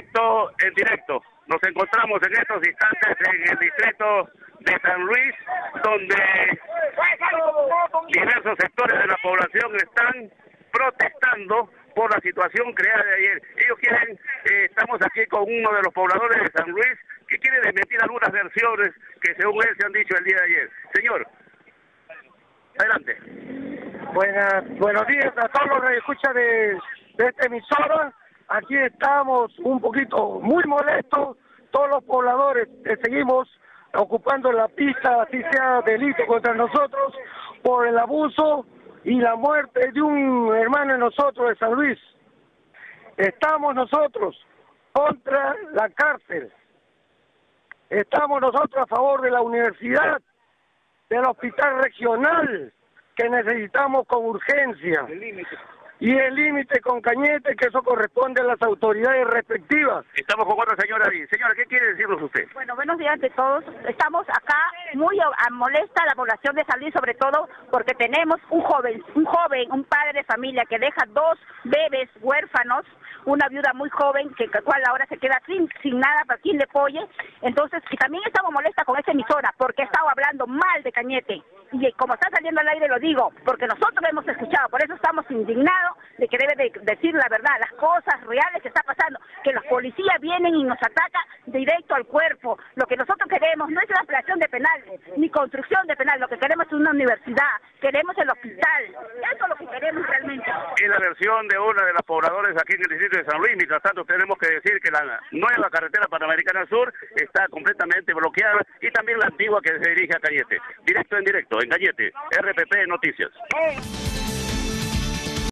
directo, en directo. Nos encontramos en estos instantes en el distrito de San Luis, donde diversos sectores de la población están protestando por la situación creada de ayer. Ellos quieren, estamos aquí con uno de los pobladores de San Luis, que quiere desmentir algunas versiones que según él se han dicho el día de ayer. Señor, adelante. Buenos días a todos los que escuchan de esta emisora. Aquí estamos un poquito muy molestos, todos los pobladores que seguimos ocupando la pista, así sea delito contra nosotros, por el abuso y la muerte de un hermano de nosotros de San Luis. Estamos nosotros contra la cárcel, estamos nosotros a favor de la universidad, del hospital regional, que necesitamos con urgencia, y el límite con Cañete, que eso corresponde a las autoridades respectivas. Estamos con otra señora ahí. Señora, ¿qué quiere decirnos usted? Bueno, buenos días de todos. Estamos acá muy molesta la población de San Luis, sobre todo porque tenemos un joven, un padre de familia que deja 2 bebés huérfanos, una viuda muy joven, que cual ahora se queda sin nada para quien le apoye. Entonces, y también estamos molestas con esta emisora, porque he estado hablando mal de Cañete. Y como está saliendo al aire lo digo, porque nosotros lo hemos escuchado, por eso estamos indignados de que debe de decir la verdad, las cosas reales que está pasando, que los policías vienen y nos atacan directo al cuerpo. Lo que nosotros queremos no es la ampliación de penales, ni construcción de penales, lo que queremos es una universidad, queremos el hospital, eso es lo que queremos realmente. Es la versión de una de las pobladores aquí en el distrito de San Luis. Mientras tanto tenemos que decir que la nueva carretera Panamericana Sur está completamente bloqueada y también la antigua que se dirige a Cañete. Directo en directo, en Cañete, RPP Noticias.